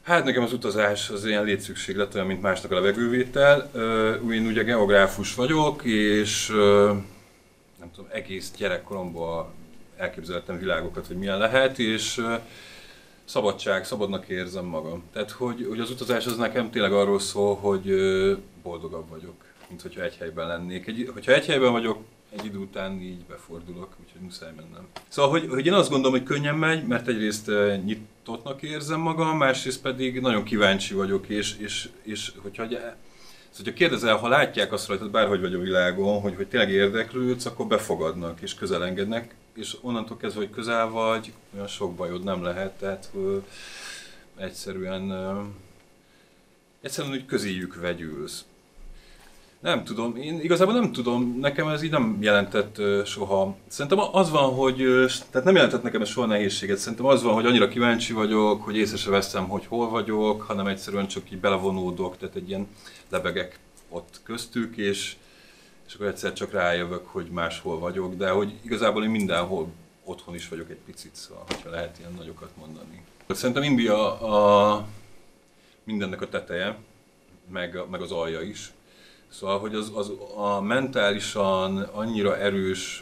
Hát nekem az utazás az ilyen létszükséglet, olyan, mint másnak a levegővétel. Én ugye geográfus vagyok, és nem tudom, egész gyerekkoromban elképzeltem világokat, hogy milyen lehet, és szabadnak érzem magam. Tehát, hogy az utazás az nekem tényleg arról szól, hogy boldogabb vagyok, mint hogyha egy helyben lennék. Hogyha egy helyben vagyok, egy idő után így befordulok, úgyhogy muszáj mennem. Szóval, hogy én azt gondolom, hogy könnyen megy, mert egyrészt nyitottnak érzem magam, másrészt pedig nagyon kíváncsi vagyok, és hogyha kérdezel, ha látják azt rajtad, bárhogy vagy a világon, hogy tényleg érdeklődsz, akkor befogadnak és közel engednek, és onnantól kezdve, hogy közel vagy, olyan sok bajod nem lehet, tehát egyszerűen úgy közéjük vegyülsz. Nem tudom, én igazából nem tudom, nekem ez így nem jelentett soha. Szerintem az van, hogy, tehát nem jelentett nekem ez soha nehézséget, szerintem az van, hogy annyira kíváncsi vagyok, hogy észre se veszem, hogy hol vagyok, hanem egyszerűen csak így belevonódok, tehát egy ilyen lebegek ott köztük, és akkor egyszer csak rájövök, hogy máshol vagyok, de hogy igazából én mindenhol otthon is vagyok egy picit, szóval, hogyha lehet ilyen nagyokat mondani. Szerintem India mindennek a teteje, meg az alja is. Szóval, hogy az a mentálisan annyira erős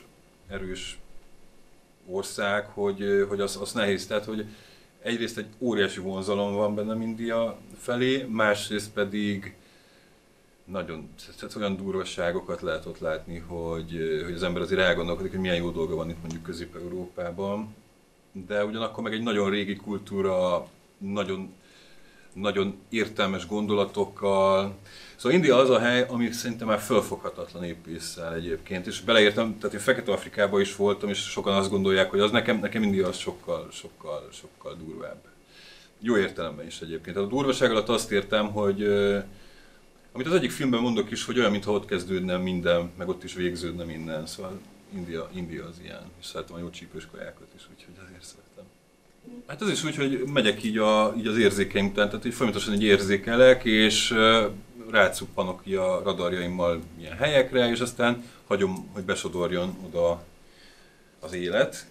ország, hogy az nehéz. Tehát, hogy egyrészt egy óriási vonzalom van bennem India felé, másrészt pedig nagyon, tehát olyan durvaságokat lehet ott látni, hogy az ember azért elgondolkodik, hogy milyen jó dolga van itt mondjuk Közép-Európában. De ugyanakkor meg egy nagyon régi kultúra, nagyon értelmes gondolatokkal. Szóval India az a hely, ami szerintem már fölfoghatatlan épésszel egyébként, és beleértem, tehát én Fekete-Afrikában is voltam, és sokan azt gondolják, hogy az nekem India az sokkal durvább. Jó értelemben is egyébként. A durvaság alatt azt értem, hogy amit az egyik filmben mondok is, hogy olyan, mintha ott kezdődne minden, meg ott is végződne minden. Szóval India az ilyen, és szeretem a jó csípős kajákat is, úgyhogy azért szeretem. Hát ez is úgy, hogy megyek így az érzékeim után, tehát így folyamatosan így érzékelek, és rácuppanok így a radarjaimmal ilyen helyekre, és aztán hagyom, hogy besodorjon oda az élet,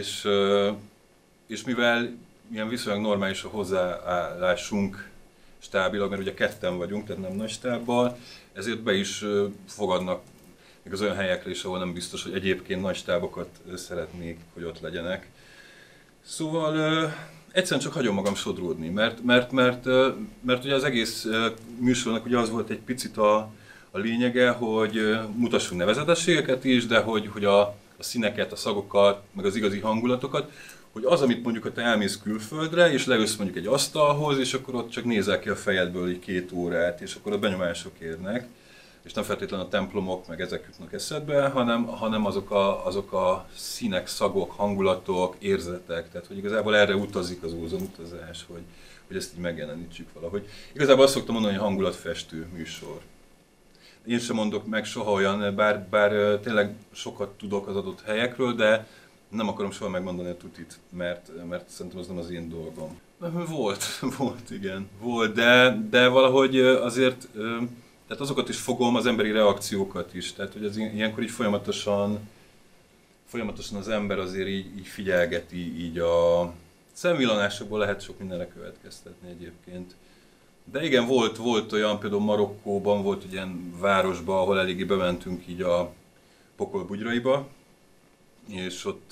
és mivel ilyen viszonylag normális a hozzáállásunk stábilag, mert ugye ketten vagyunk, tehát nem nagy stábbal, ezért be is fogadnak még az olyan helyekre is, ahol nem biztos, hogy egyébként nagy stábokat szeretnék, hogy ott legyenek. Szóval egyszerűen csak hagyom magam sodródni, mert ugye az egész műsornak ugye az volt egy picit a lényege, hogy mutassunk nevezetességeket is, de hogy a színeket, a szagokat, meg az igazi hangulatokat, hogy az, amit mondjuk, te elmész külföldre, és leülsz mondjuk egy asztalhoz, és akkor ott csak nézel ki a fejedből így 2 órát, és akkor a benyomások érnek, és nem feltétlenül a templomok, meg ezek jutnak eszedbe, hanem azok a színek, szagok, hangulatok, érzetek, tehát hogy igazából erre utazik az Ózon utazás, hogy ezt így megjelenítsük valahogy. Igazából azt szoktam mondani, hogy hangulatfestő műsor. Én sem mondok meg soha olyan, bár tényleg sokat tudok az adott helyekről, de nem akarom soha megmondani a tutit, mert szerintem az nem az én dolgom. Volt, igen. Volt, de valahogy azért, tehát azokat is fogom, az emberi reakciókat is. Tehát, hogy az ilyenkor így folyamatosan az ember azért így figyelgeti, így a szemvillanásokból lehet sok mindenre következtetni egyébként. De igen, volt olyan, például Marokkóban volt egy ilyen városba, ahol eléggé bementünk így a pokol bugyraiba, és ott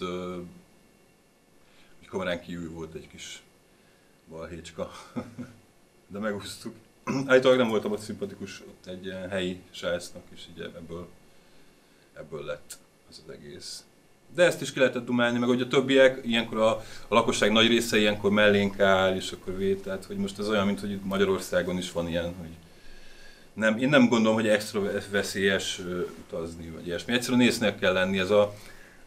kamerán kívül volt egy kis balhécska, de megúsztuk. Állítólag nem voltam ott szimpatikus, ott egy ilyen helyi srácnak, és így ebből lett az egész. De ezt is ki lehetett dumálni, meg hogy a többiek, ilyenkor a lakosság nagy része ilyenkor mellénk áll, és akkor vét, tehát hogy most ez olyan, mint hogy itt Magyarországon is van ilyen, hogy én nem gondolom, hogy extra veszélyes utazni, vagy ilyesmi. Egyszerűen észnél kell lenni, ez a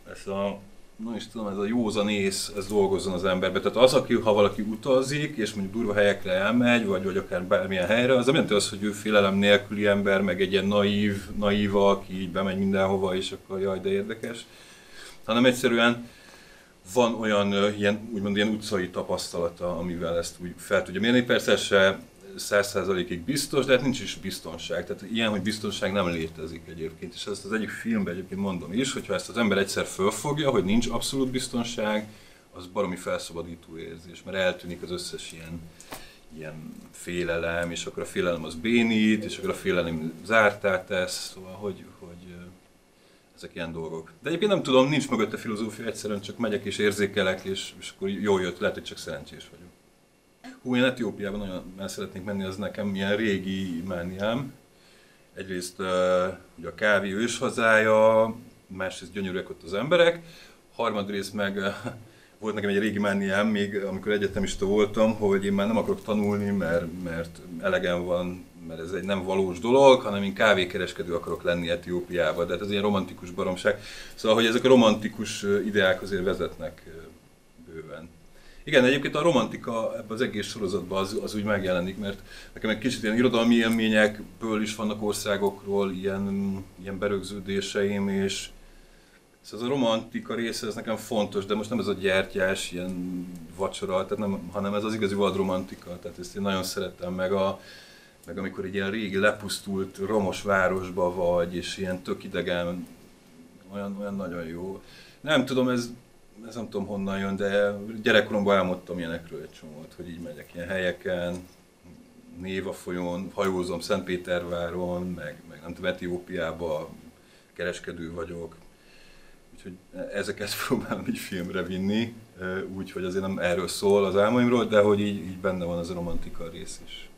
józan ész, ez dolgozzon az emberbe. Tehát az, ha valaki utazik, és mondjuk durva helyekre elmegy, vagy akár bármilyen helyre, az nem jelenti azt, hogy ő félelem nélküli ember, meg egy ilyen naíva, aki így bemegy mindenhova, és akkor jaj, de érdekes. Hanem egyszerűen van olyan úgymond ilyen utcai tapasztalata, amivel ezt úgy fel tudja mérni. Persze se 100%-ig biztos, de hát nincs is biztonság. Tehát ilyen, hogy biztonság nem létezik egyébként. És ezt az egyik filmben egyébként mondom is, hogyha ezt az ember egyszer fölfogja, hogy nincs abszolút biztonság, az baromi felszabadító érzés, mert eltűnik az összes ilyen félelem, és akkor a félelem az bénít, és akkor a félelem zártá tesz, szóval hogy ezek ilyen dolgok. De egyébként nem tudom, nincs mögötte filozófia, egyszerűen csak megyek és érzékelek, és akkor jól jött, lehet, hogy csak szerencsés vagyok. Hú, én Etiópiában nagyon el szeretnék menni, az nekem ilyen régi mániám. Egyrészt ugye a kávé őshazája, másrészt gyönyörűek ott az emberek, harmadrészt meg volt nekem egy régi mániám, még amikor egyetemista voltam, hogy én már nem akarok tanulni, mert elegem van, mert ez egy nem valós dolog, hanem én kávékereskedő akarok lenni Etiópiába. De hát ez ilyen romantikus baromság. Szóval, hogy ezek a romantikus ideák azért vezetnek bőven. Igen, egyébként a romantika ebben az egész sorozatban az úgy megjelenik, mert nekem egy kicsit ilyen irodalmi élményekből is vannak országokról ilyen berögződéseim, és ez a romantika része, ez nekem fontos, de most nem ez a gyertyás, ilyen vacsora, tehát nem, hanem ez az igazi vadromantika, tehát ezt én nagyon szeretem, meg amikor egy ilyen régi, lepusztult, romos városba vagy, és ilyen tök idegen, olyan nagyon jó. Nem tudom, ez nem tudom honnan jön, de gyerekkoromban álmodtam ilyenekről egy csomót, hogy így megyek ilyen helyeken, Néva folyón, hajózom Szentpéterváron, meg nem tudom, Etiópiába kereskedő vagyok. Úgyhogy ezeket próbálom így filmre vinni, úgyhogy azért nem erről szól az álmaimról, de hogy így benne van az a romantika rész is.